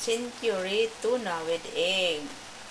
Century tuna with egg.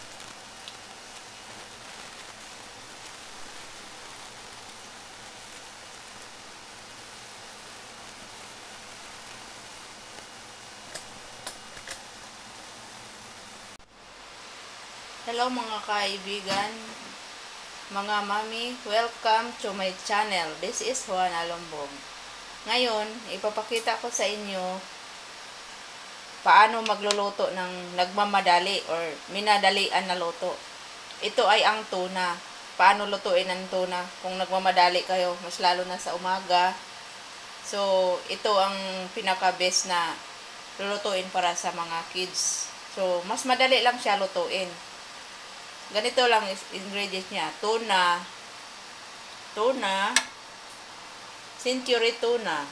Hello mga kaibigan, mga mami, welcome to my channel. This is Juan Alombong. Ngayon, ipapakita ko sa inyo paano magluluto ng nagmamadali or minadalian na luto. Ito ay ang tuna. Paano lutuin ang tuna kung nagmamadali kayo, mas lalo na sa umaga. So, ito ang pinaka-best na lulutuin para sa mga kids. So, mas madali lang siya lutuin. Ganito lang ingredients niya. Tuna, century tuna,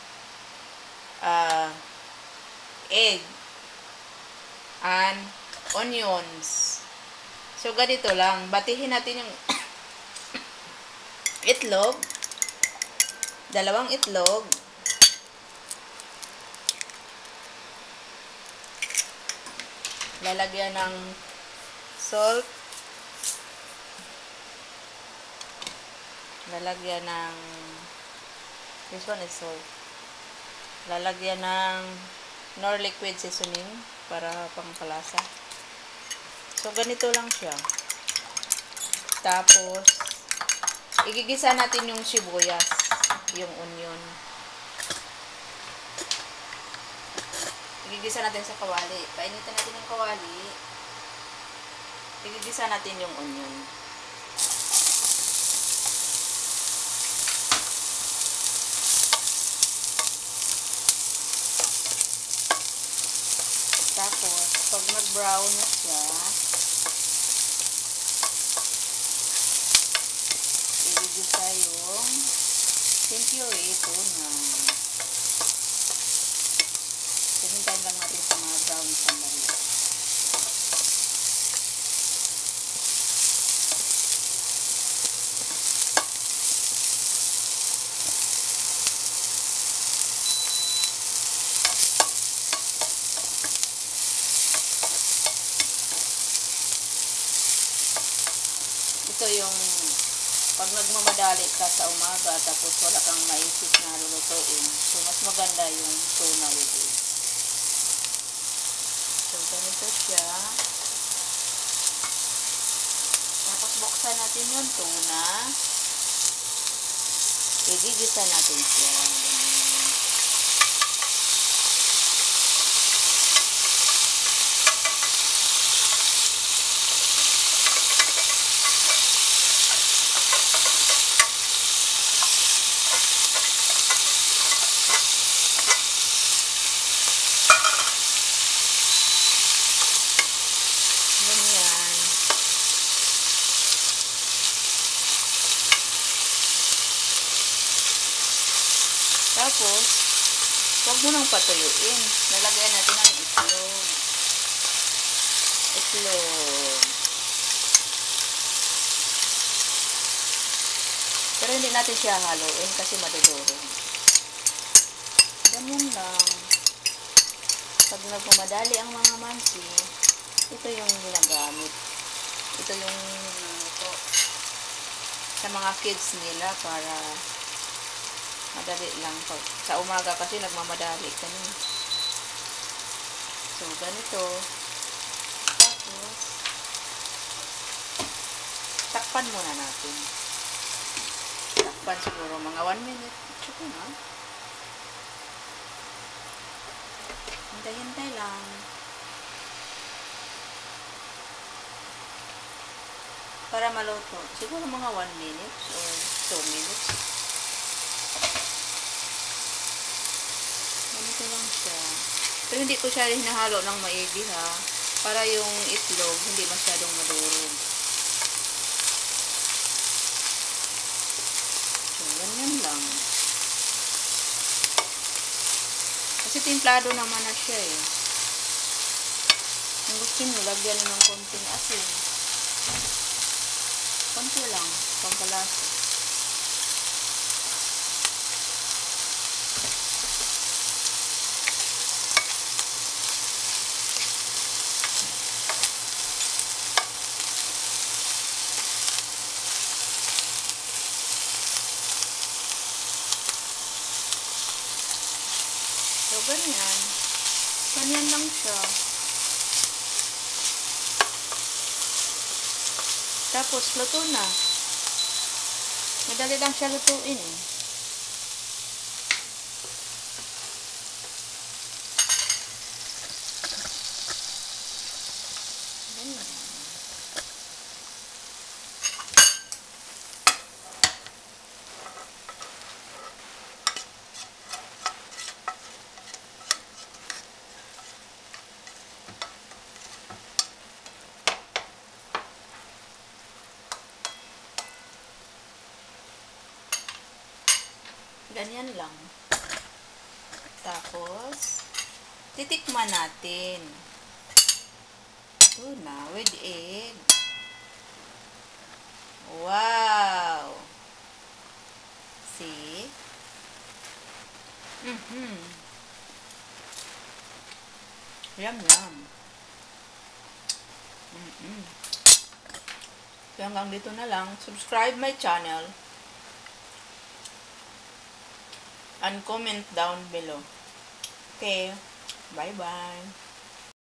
egg, and onions. So, ganito lang. Batihin natin yung itlog. 2 itlog. Lalagyan ng salt. Lalagyan ng this one is salt. Lalagyan ng nor liquid seasoning para pangkalasa. So ganito lang siya. Tapos igigisa natin yung sibuyas, yung onion. Igigisa natin sa kawali. Painitan natin yung kawali. Igigisa natin yung onion. Tapos, pag nag-brown na siya, igigisa yung century tuna. Hintayin lang natin sa mga brown sandali. Ito yung pag nagmamadali ka sa umaga tapos wala kang maisip na lulutuin. So, mas maganda yung tuna with egg. So, ganito siya. Tapos, buksan natin yung tuna. Igigisa natin siya. Tapos, huwag mo nang patuyuin. Lalagyan natin ng itlog. Pero hindi natin siya haluin kasi madudurog. Ganyan lang. Pag nagmamadali ang mga mansi, ito yung ginagamit. Ito yung ito, sa mga kids nila para madali lang. Sa umaga kasi nagmamadali kami. So, ganito. Tapos, takpan muna natin. Takpan siguro mga 1 minute. Tsaka na. Hintay-hintay lang. Para maluto. Siguro mga 1 minute or 2 minutes. Ganito lang siya. Pero hindi ko siya hinahalo ng maigi ha. Para yung itlog hindi masyadong madurog. So, ganyan lang. Kasi timplado naman na siya eh. Kung gusto nyo, lagyan nyo ng konting asin. Konti lang, pampalasa. ganyan. Ganyan lang siya. Tapos, luto na. Madali lang siya lutuin eh. Ganyan. Ganyan lang. Tapos, titikman natin. Tuna with egg. Wow! See? Yum, yum. So, hanggang dito na lang. Subscribe my channel. And comment down below. Okay. Bye-bye.